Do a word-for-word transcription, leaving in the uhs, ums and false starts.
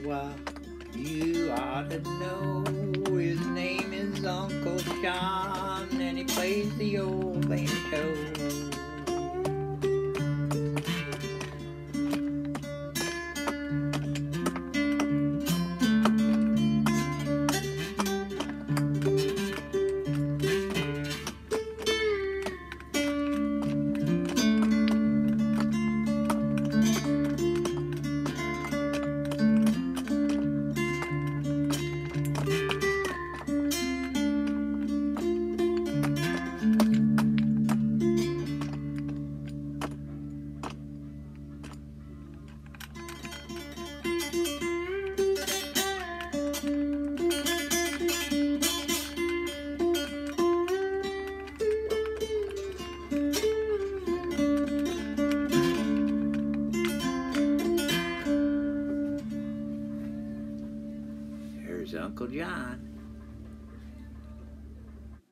uh, you ought to know. His name is Uncle John, and he plays the old banjo. There's Uncle John.